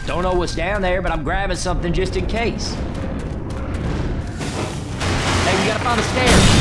Don't know what's down there, but I'm grabbing something just in case. Hey, we gotta find the stairs.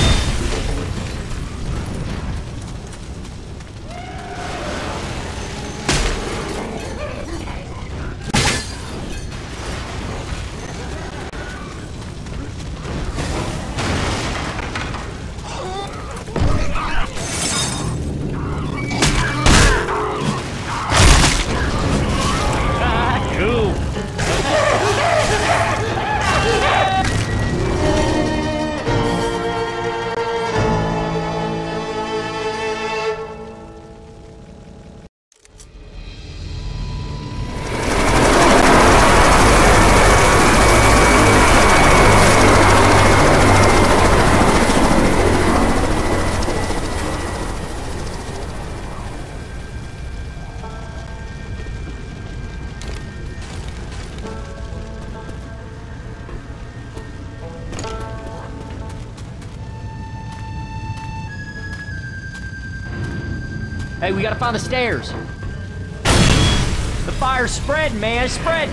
Hey, we gotta find the stairs. The fire's spreading, man, it's spreading.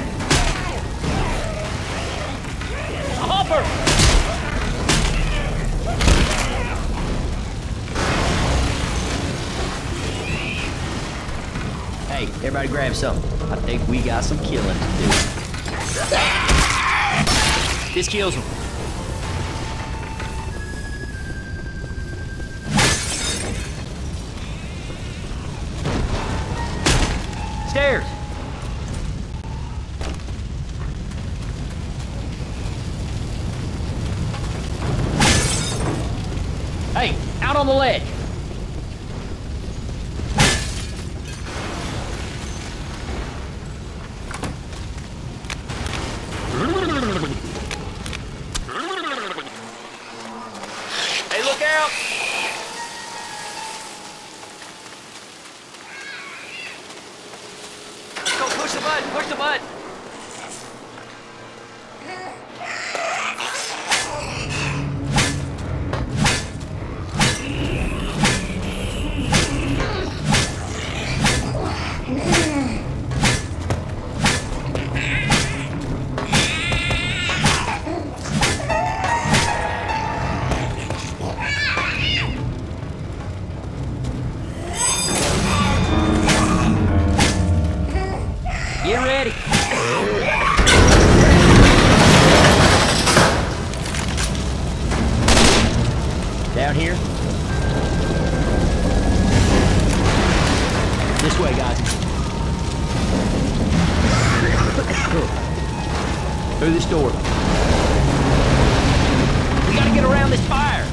A hopper! Hey, everybody grab something. I think we got some killing to do. This kills them. Stairs. Hey, out on the ledge. Hey, look out. Push the button, push the button. Get ready. Down here. This way, guys. Through this door. We gotta get around this fire.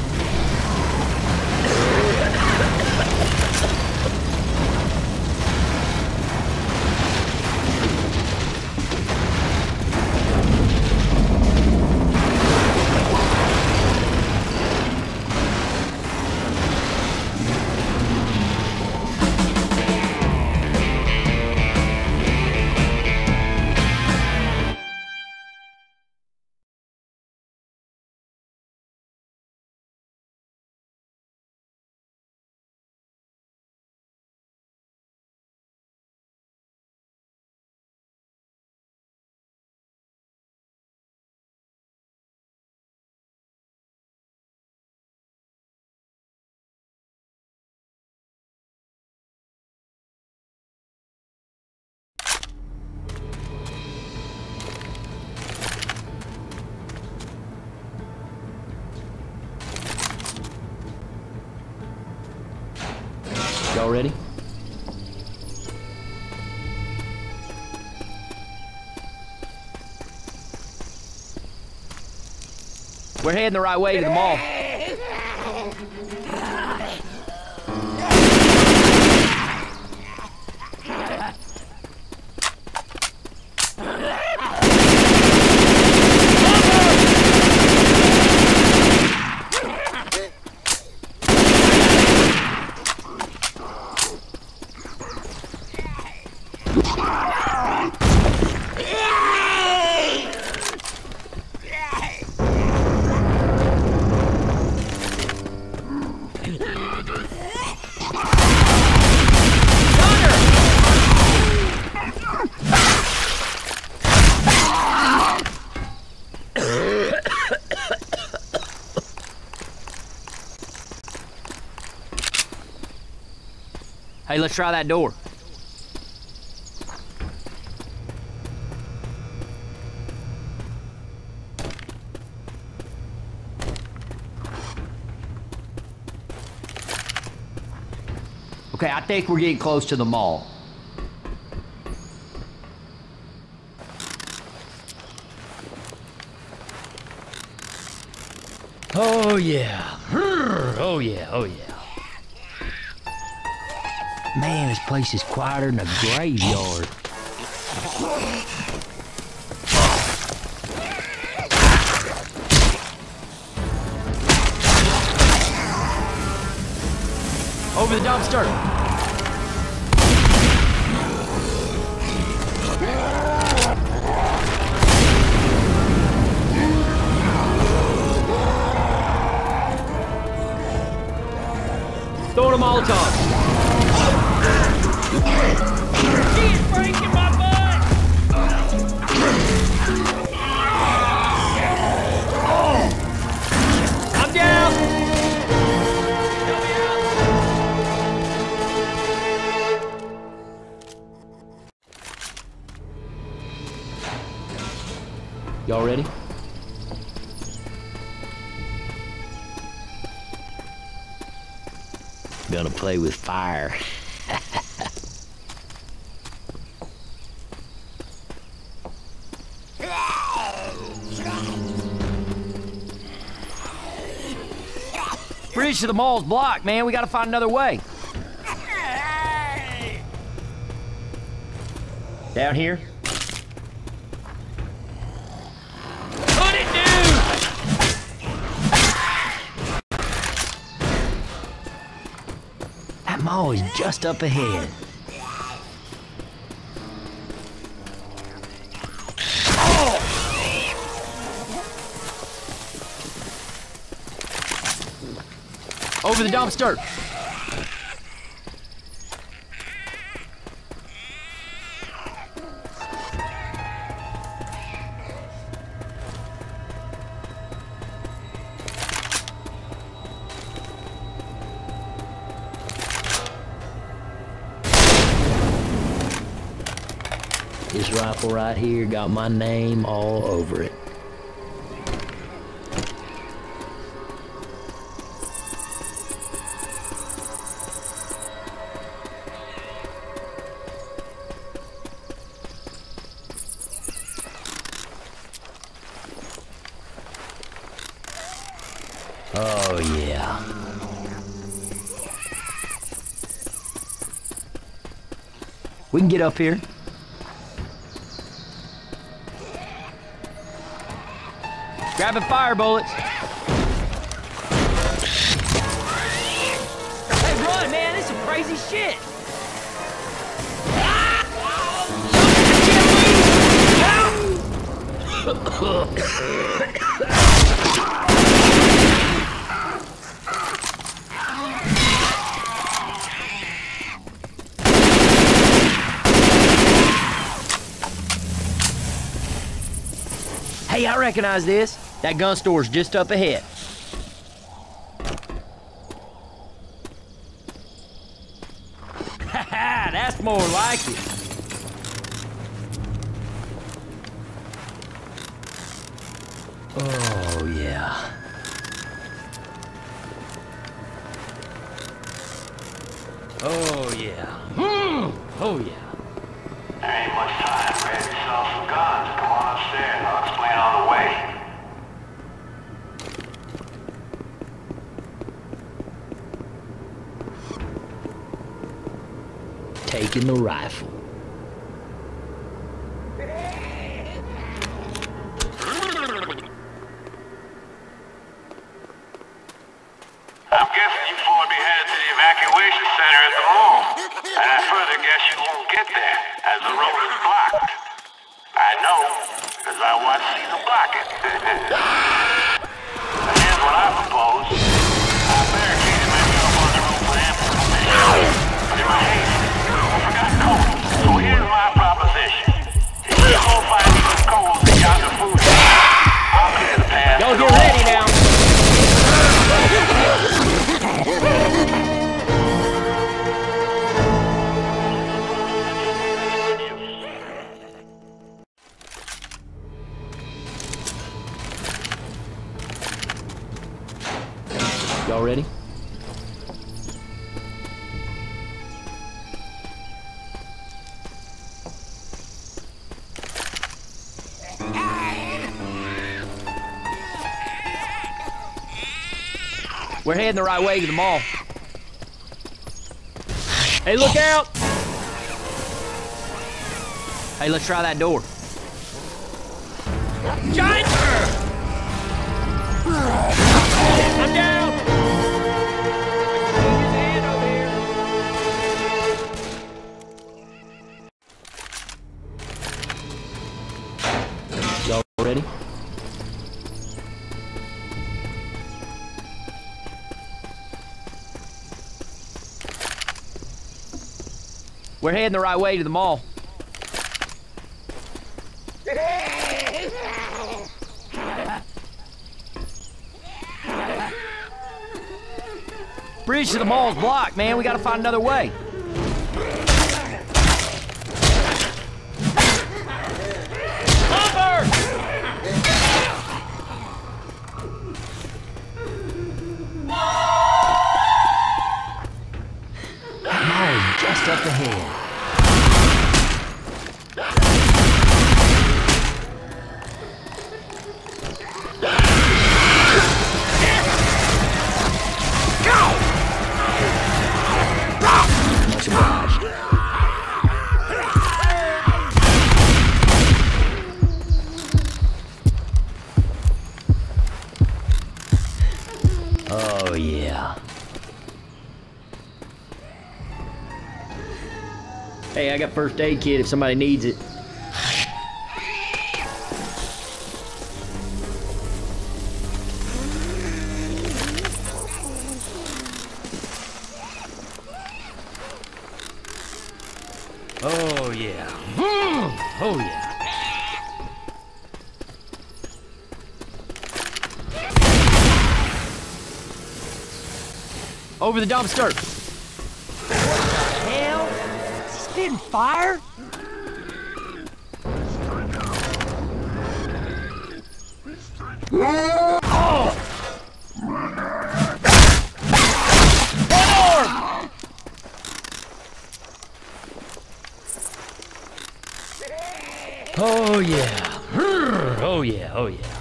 Y'all ready? We're heading the right way to the mall. let's try that door. Okay, I think we're getting close to the mall. Oh yeah. Oh yeah, oh yeah. Man, this place is quieter than a graveyard. Over the dumpster. Throwing a Molotov. She's breaking my butt. I'm down. Help me out. Y'all ready? Gonna play with fire. Bridge to the mall's blocked, man. We gotta find another way. Down here? Put it, dude! That mall is just up ahead. Over the dumpster. This rifle right here got my name all over it. Oh, yeah. We can get up here. Grabbing fire bullets. Hey, run, man. This is some crazy shit. Hey, I recognize this. That gun store's just up ahead. Haha, that's more like it. Oh, yeah. Oh, yeah. Oh, yeah. There ain't much time. Ready to sell some guns. Come on upstairs. I'll explain on the way. Taking the rifle. I'm guessing you four be headed to the evacuation center at the mall. And I further guess you won't get there, as the road is blocked. I know, because I watched Caesar block it. And here's what I propose. I barricaded myself on the roof with ample permission. But in my haste, I forgot codes. So here's my proposition. If you go find some codes and got the food, I'll clear the path. Y'all get ready now. Y'all ready? We're heading the right way to the mall. Hey, look out! Hey, let's try that door. Giant! I'm down! Y'all ready? We're heading the right way to the mall. Bridge to the mall's blocked, man. We gotta find another way. Lumber! Oh, just up ahead. Much obliged. Oh, yeah. Hey, I got first aid kit if somebody needs it. Oh, yeah. Oh, yeah. Over the dumpster. What the hell? Is he spitting fire? Oh! One arm! Oh yeah. Oh yeah, oh yeah.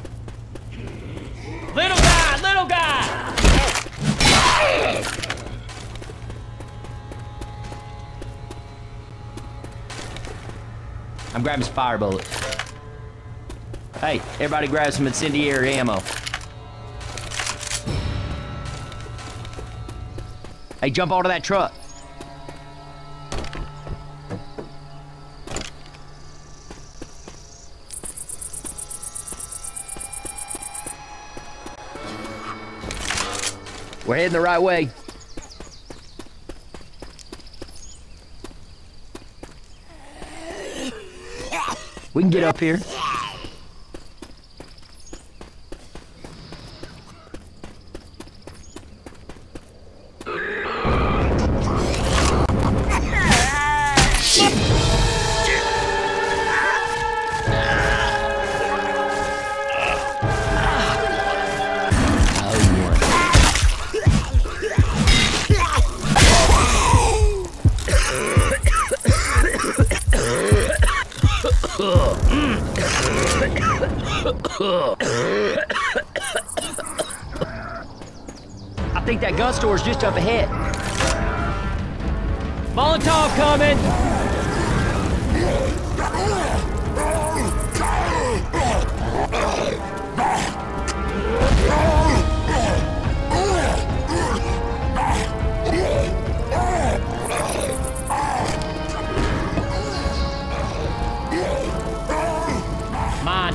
Little guy, little guy! I'm grabbing some fire bullets. Hey, everybody grab some incendiary ammo. Hey, jump onto that truck. We're heading the right way. We can get up here. I think that gun store is just up ahead. Molotov coming! Mine.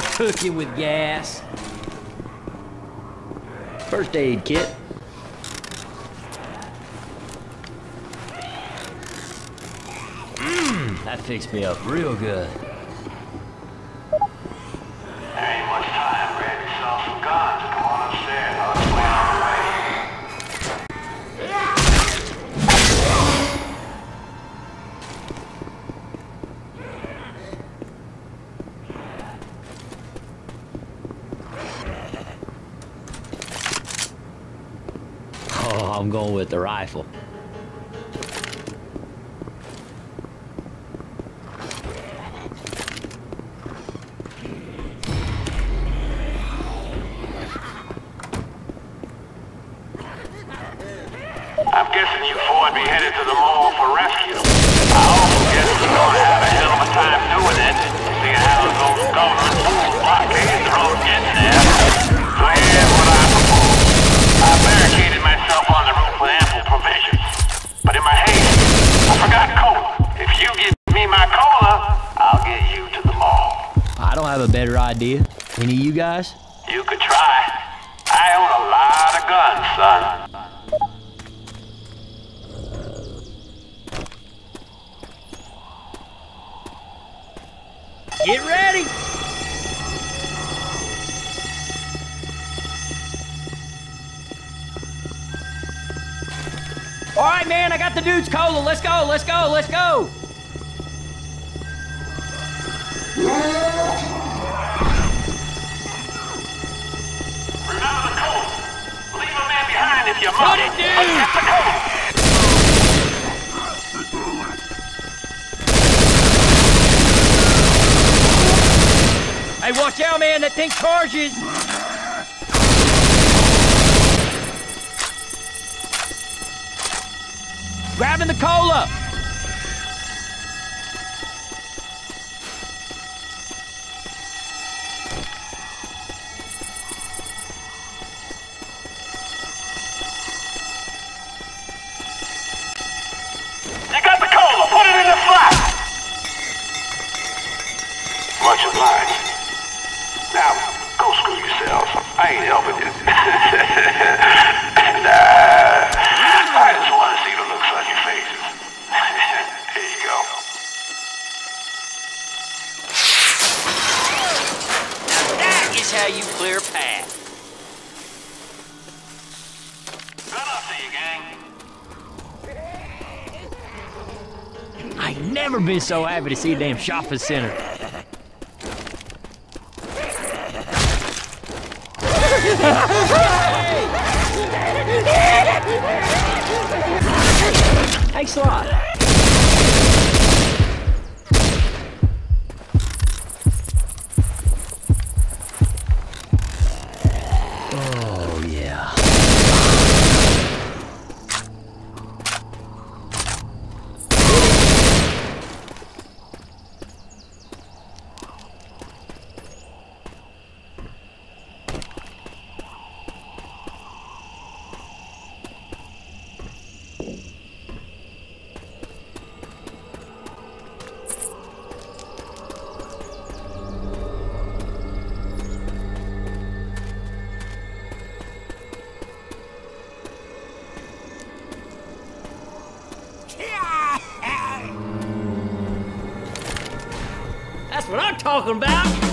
we're cooking with gas. First aid kit. That fixed me up real good. There ain't much time. Randy saw some guns. Come on upstairs. I'll explain on the way. Oh, I'm going with the rifle. I'm guessing you four would be headed to the mall for rescue. I also guess you're going to have a hell of a time doing it, seeing how those government fools blockade the road getting there. So here's what I propose. I barricaded myself on the roof with ample provisions. But in my haste, I forgot cola. If you give me my cola, I'll get you to the mall. I don't have a better idea. Any of you guys? You could try. I own a lot of guns, son. Get ready! All right, man, I got the dude's cola. Let's go, let's go, let's go! Remember the code. Leave a man behind if you must. Put it, dude! But get the code. Hey, watch out, man, that thing charges! Grabbing the cola! You got the cola. Put it in the flat. Much obliged. Now, go screw yourselves. I ain't helping you. And, I just want to see the looks on your faces. Here you go. Now that is how you clear a path. Good luck to you, gang. I ain't never been so happy to see a damn shopping center. Thanks a lot. Oh, yeah. That's what I'm talking about!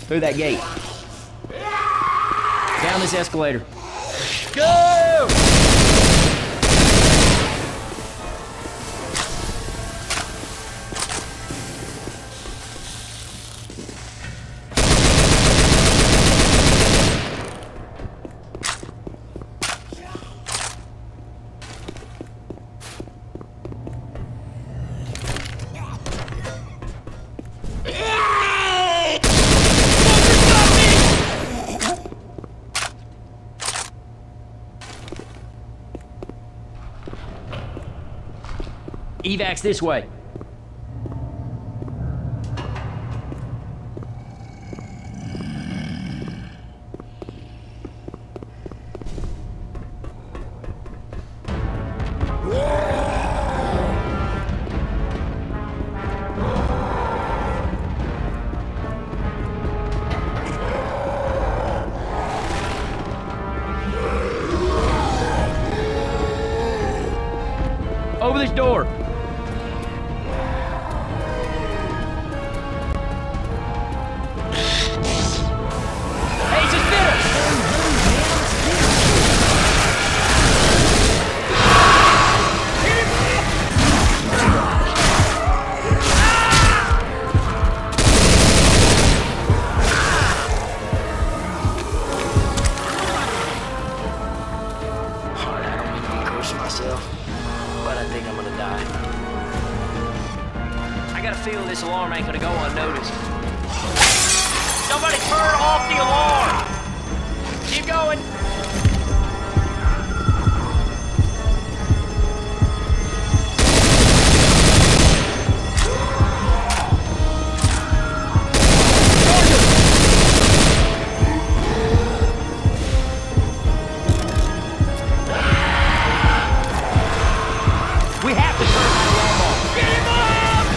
Through that gate. Down this escalator. Go! Evac's this way. Over this door. I got a feeling this alarm ain't gonna go unnoticed. Somebody turn off the alarm! Keep going! We have to turn that alarm off! Get him up!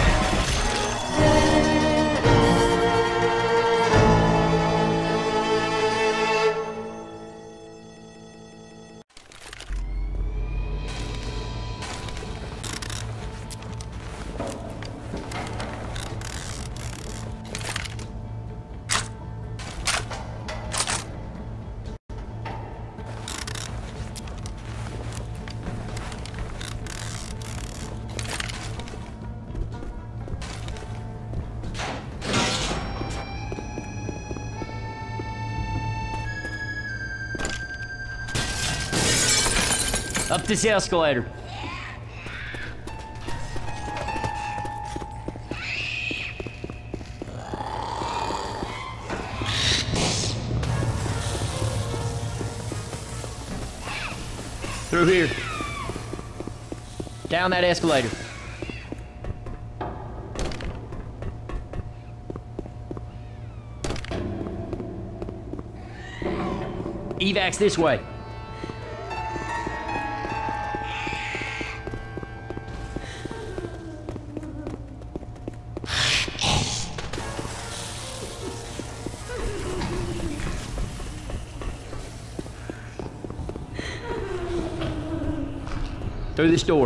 Up this escalator. Through here. Down that escalator. Evac's this way. Through this door.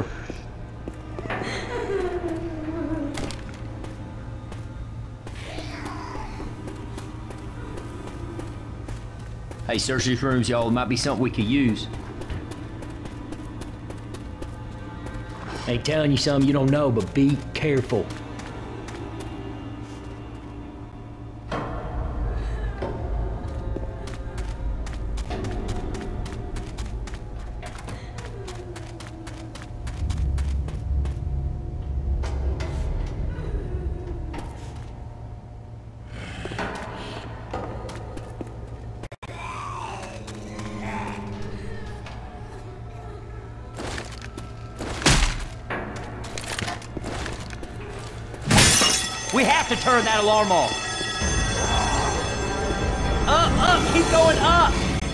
Hey, search these rooms, y'all. It might be something we could use. Hey, telling you something you don't know, but be careful. We have to turn that alarm off. Up, keep going up.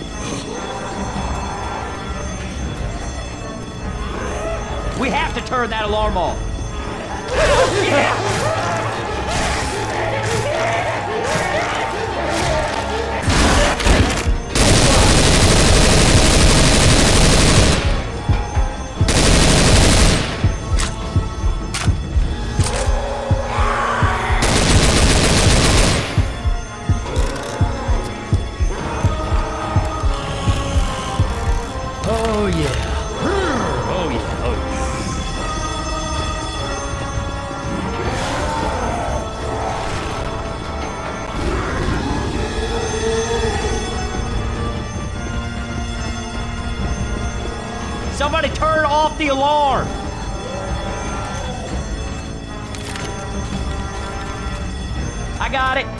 We have to turn that alarm off. Yeah. Somebody turn off the alarm! I got it.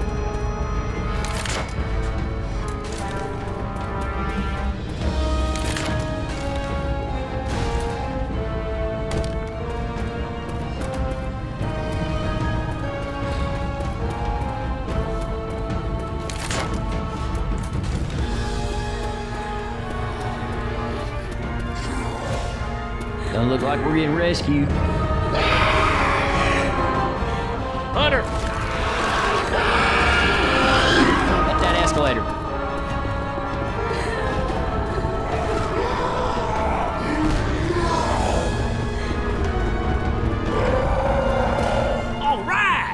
Doesn't look like we're getting rescued. Hunter! At that escalator. All right!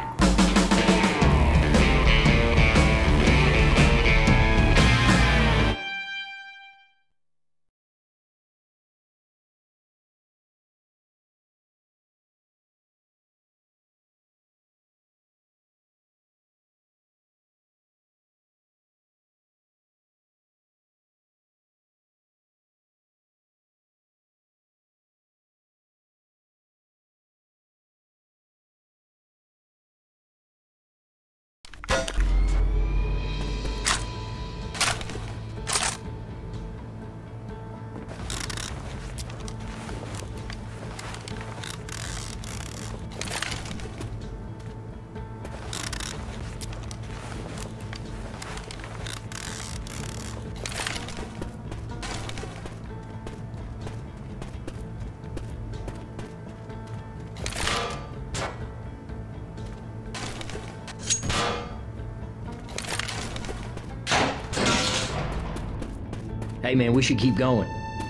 Hey man, we should keep going.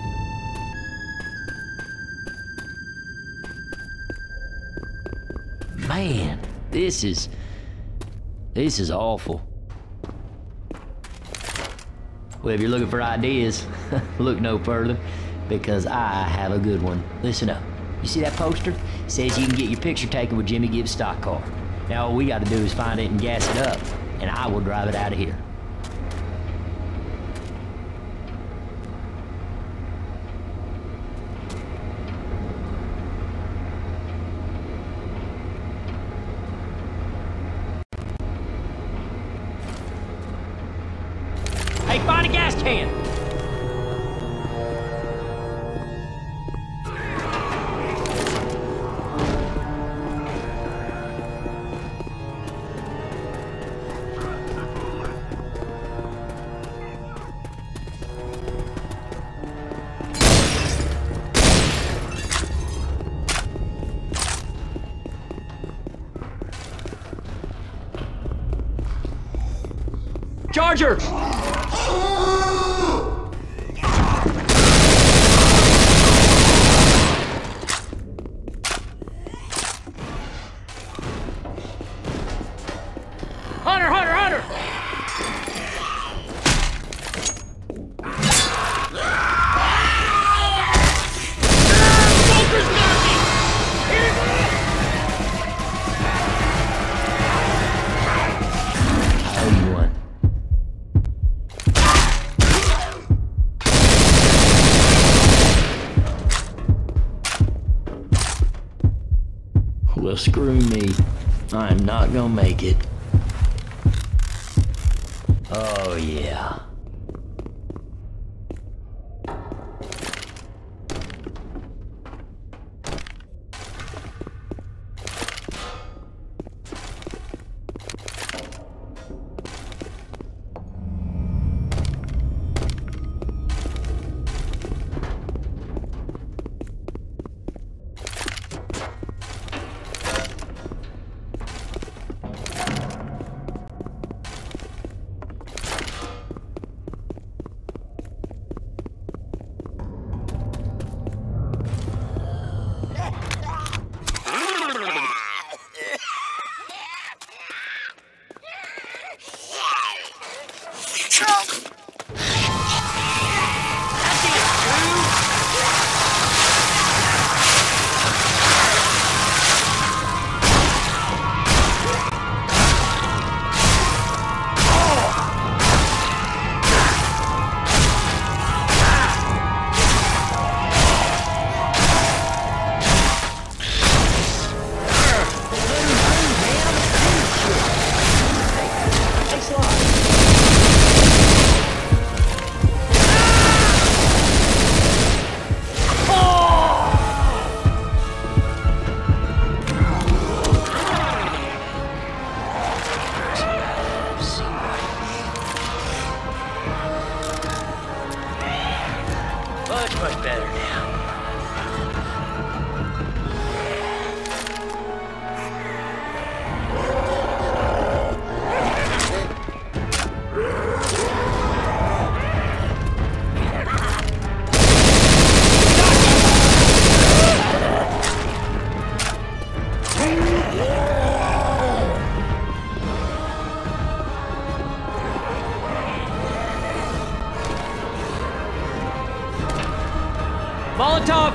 Man, this is awful. Well, if you're looking for ideas, look no further, because I have a good one. Listen up. You see that poster? It says you can get your picture taken with Jimmy Gibbs' stock car. Now all we gotta do is find it and gas it up, and I will drive it out of here. Hey, find a gas can! Charger! Hunter, Hunter, Hunter! Smoker's got me! I owe you one. Well, screw me. I am not gonna make it. Oh, yeah.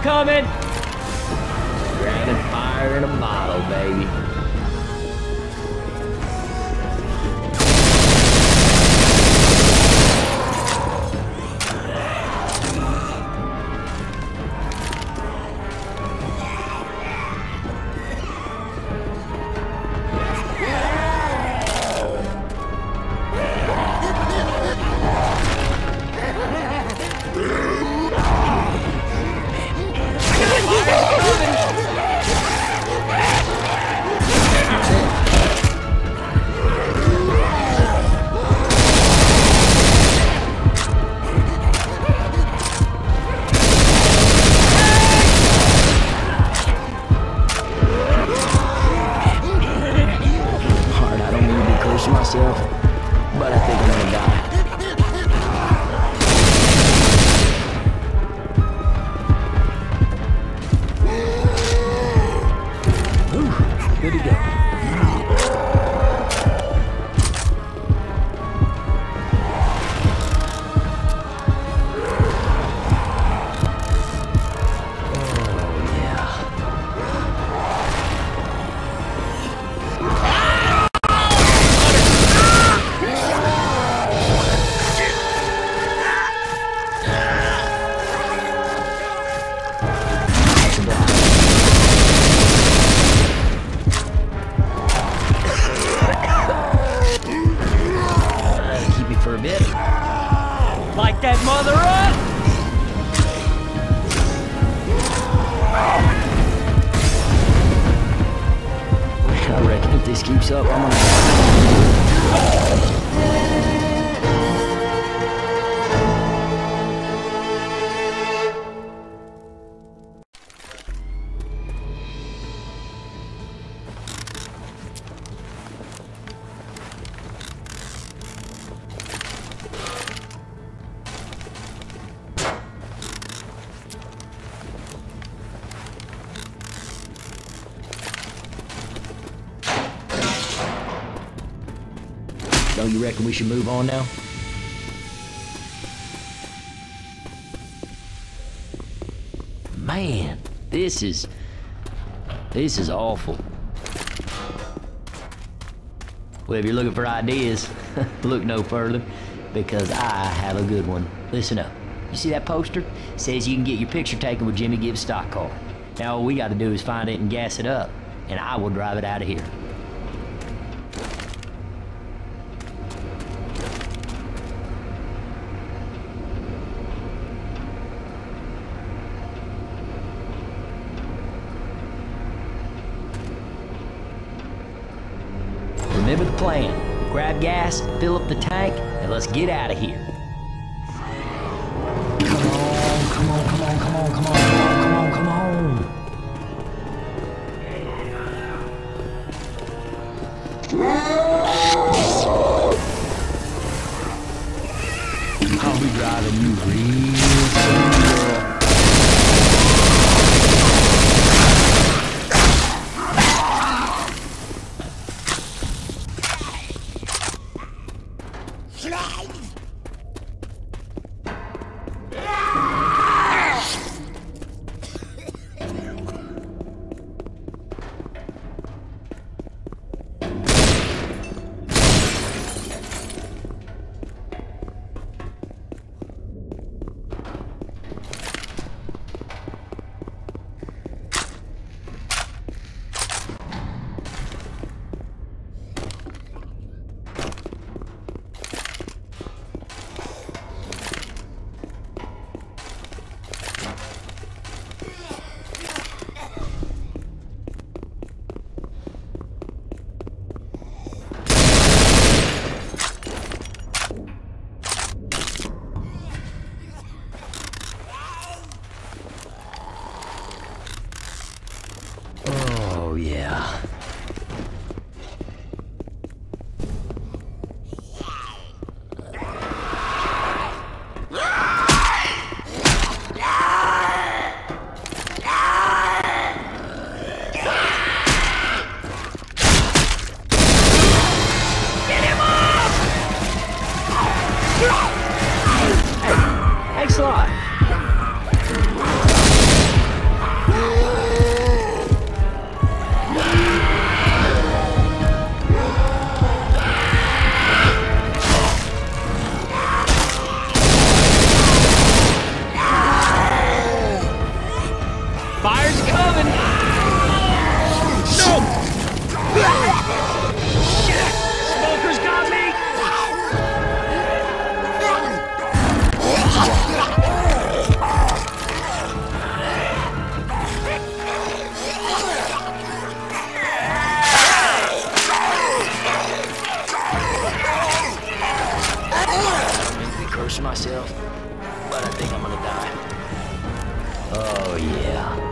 coming! Grabbing fire in a bottle, baby. Myself, but I think I'm gonna die. Ooh, good to go. For a bit. Light that mother up! I reckon if this keeps up, I'm gonna... So you reckon we should move on now? Man, this is awful. Well, if you're looking for ideas, look no further, because I have a good one. Listen up. You see that poster? It says you can get your picture taken with Jimmy Gibbs' stock car. Now all we got to do is find it and gas it up, and I will drive it out of here. Remember the plan. Grab gas, fill up the tank, and let's get out of here. Come on, come on, come on, come on, come on, come on, come on. I'll be driving you real slow. Fire's coming! No! Shit! Smoker's got me! Cursing myself, but I think I'm gonna die. Oh yeah.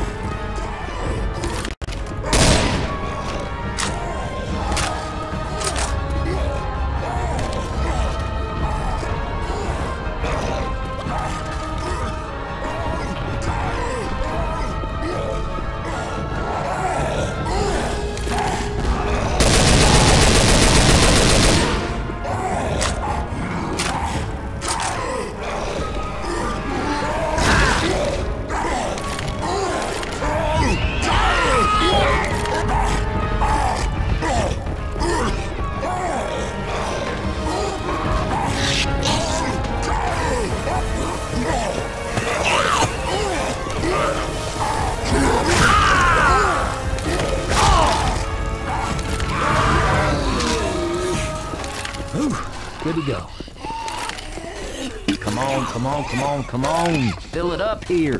Good to go. Come on, come on, come on, come on. Fill it up here.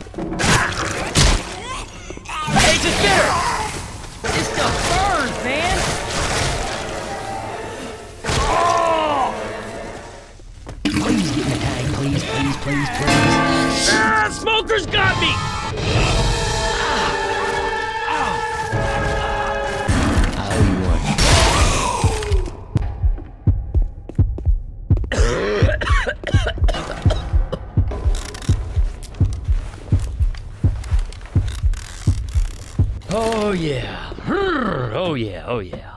Hey, it's a spitter! This stuff burns, man! Oh! Please get in the tank, please, please, please, please. Ah, Smoker's got me! Oh yeah. Oh yeah, oh yeah.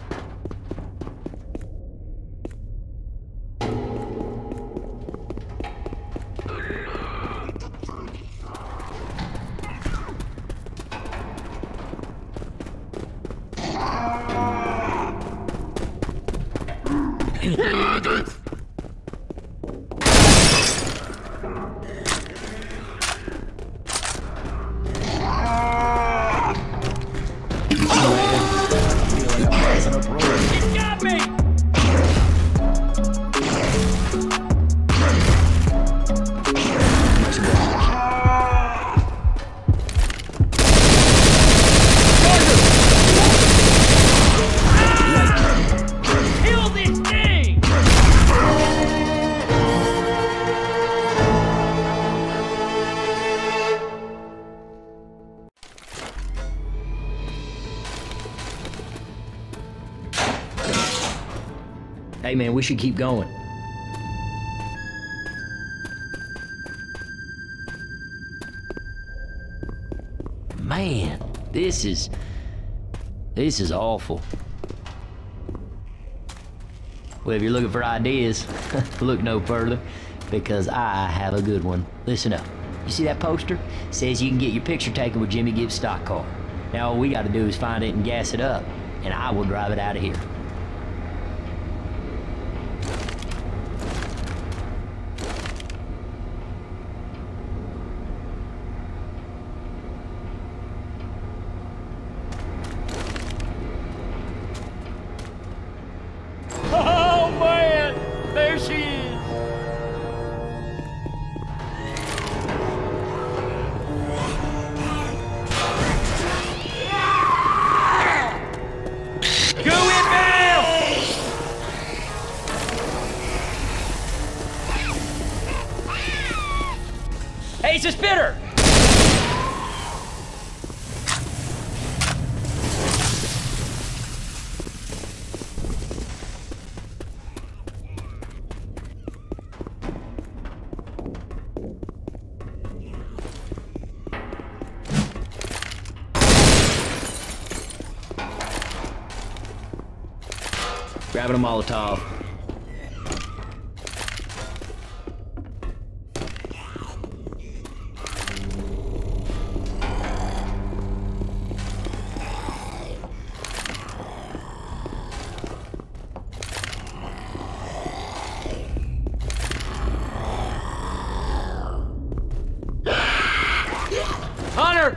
Hey man, we should keep going. Man, this is awful. Well, if you're looking for ideas, look no further, because I have a good one. Listen up. You see that poster? It says you can get your picture taken with Jimmy Gibbs' stock car. Now all we gotta do is find it and gas it up, and I will drive it out of here. Oh man, there she is. Go inbound! Hey, it's a spitter! Grabbing a Molotov. Hunter!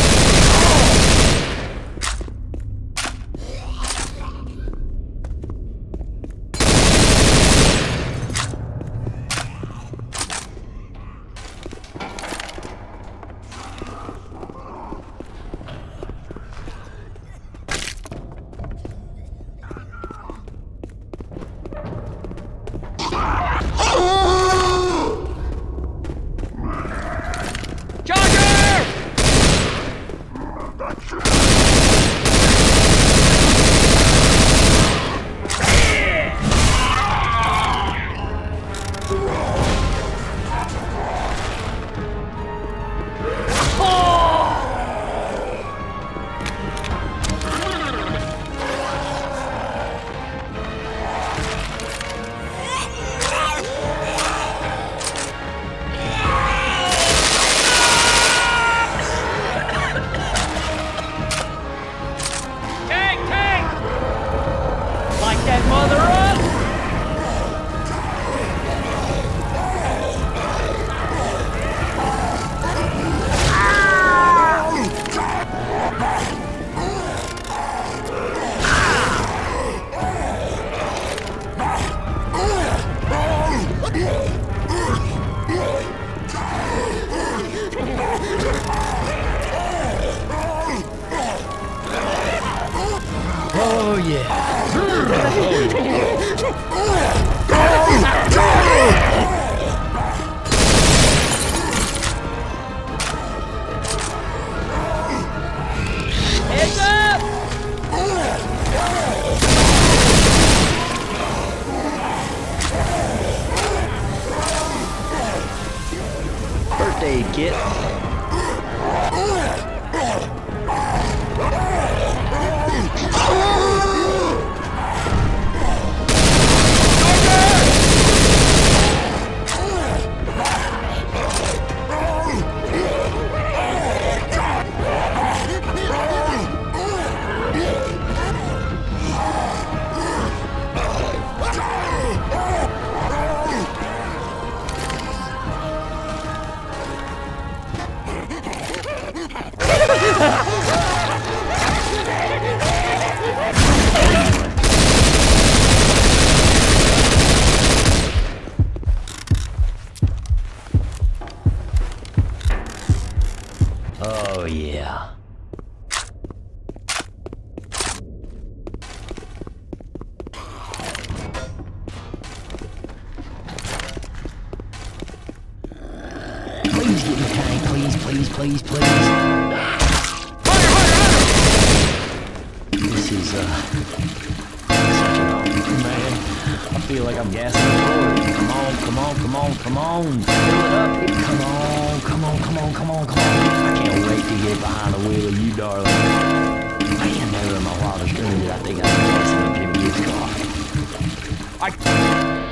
Oh, yeah. Heads up! First aid kit. Oh, yeah. Please get in the tank, please, please, please, please. This is, such an awful man. I feel like I'm gassing the floor. Come on, come on, come on, come on. Fill it up. Come on, come on, come on, come on, come on. I can't wait to get behind the wheel of you, darling. Man, never in my wildest dreams did I think I'd be gassing up Jimmy Gibbs' car.